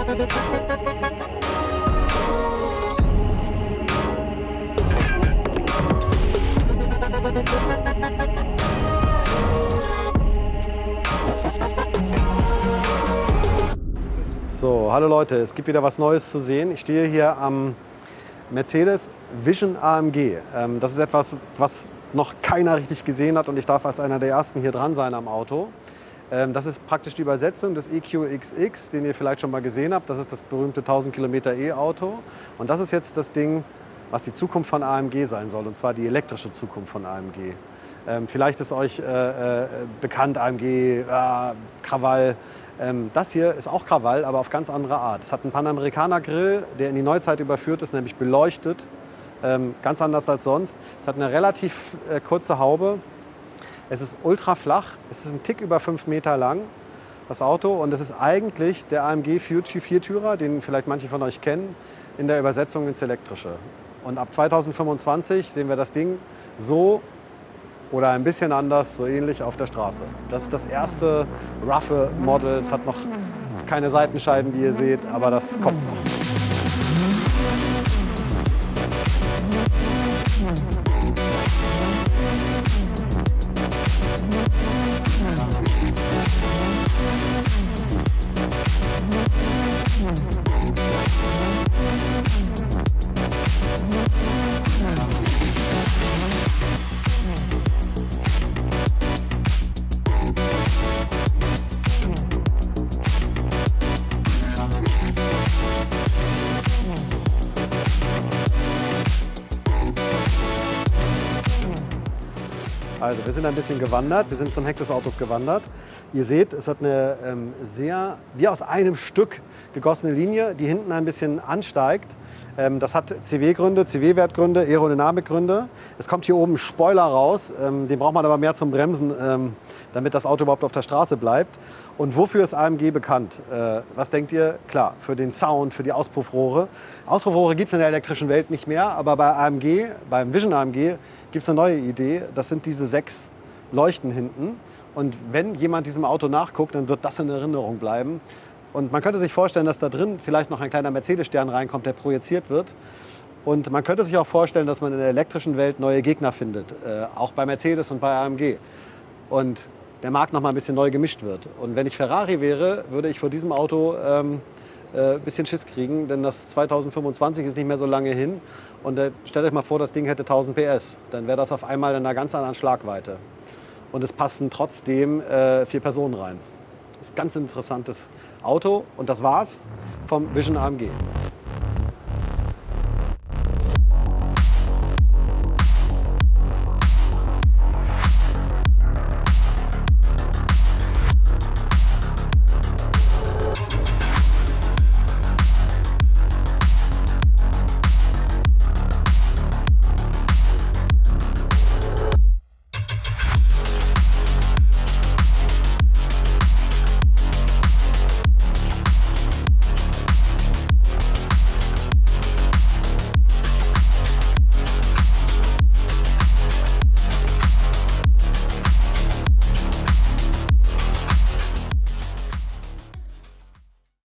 So, hallo Leute, es gibt wieder was Neues zu sehen. Ich stehe hier am Mercedes Vision AMG. Das ist etwas, was noch keiner richtig gesehen hat und ich darf als einer der Ersten hier dran sein am Auto. Das ist praktisch die Übersetzung des EQXX, den ihr vielleicht schon mal gesehen habt. Das ist das berühmte 1000 Kilometer E-Auto. Und das ist jetzt das Ding, was die Zukunft von AMG sein soll, und zwar die elektrische Zukunft von AMG. Vielleicht ist euch bekannt, AMG, Krawall. Das hier ist auch Krawall, aber auf ganz andere Art. Es hat einen Panamericana-Grill, der in die Neuzeit überführt ist, nämlich beleuchtet. Ganz anders als sonst. Es hat eine relativ kurze Haube. Es ist ultra flach. Es ist ein Tick über 5 Meter lang, das Auto. Und es ist eigentlich der AMG Viertürer, den vielleicht manche von euch kennen, in der Übersetzung ins Elektrische. Und ab 2025 sehen wir das Ding so oder ein bisschen anders, so ähnlich auf der Straße. Das ist das erste roughe Model. Es hat noch keine Seitenscheiben, wie ihr seht, aber das kommt noch. Also wir sind ein bisschen gewandert, wir sind zum Heck des Autos gewandert. Ihr seht, es hat eine sehr, wie aus einem Stück gegossene Linie, die hinten ein bisschen ansteigt. Das hat CW-Gründe, CW-Wertgründe, Aerodynamikgründe. Es kommt hier oben ein Spoiler raus, den braucht man aber mehr zum Bremsen, damit das Auto überhaupt auf der Straße bleibt. Und wofür ist AMG bekannt? Was denkt ihr? Klar, für den Sound, für die Auspuffrohre. Auspuffrohre gibt es in der elektrischen Welt nicht mehr, aber bei AMG, beim Vision AMG, gibt es eine neue Idee. Das sind diese 6 Leuchten hinten. Und wenn jemand diesem Auto nachguckt, dann wird das in Erinnerung bleiben. Und man könnte sich vorstellen, dass da drin vielleicht noch ein kleiner Mercedes-Stern reinkommt, der projiziert wird. Und man könnte sich auch vorstellen, dass man in der elektrischen Welt neue Gegner findet, auch bei Mercedes und bei AMG. Und der Markt noch mal ein bisschen neu gemischt wird. Und wenn ich Ferrari wäre, würde ich vor diesem Auto ein bisschen Schiss kriegen, denn das 2025 ist nicht mehr so lange hin. Und stellt euch mal vor, das Ding hätte 1000 PS. Dann wäre das auf einmal in einer ganz anderen Schlagweite. Und es passen trotzdem 4 Personen rein. Das ist ein ganz interessantes Auto. Und das war's vom Vision AMG.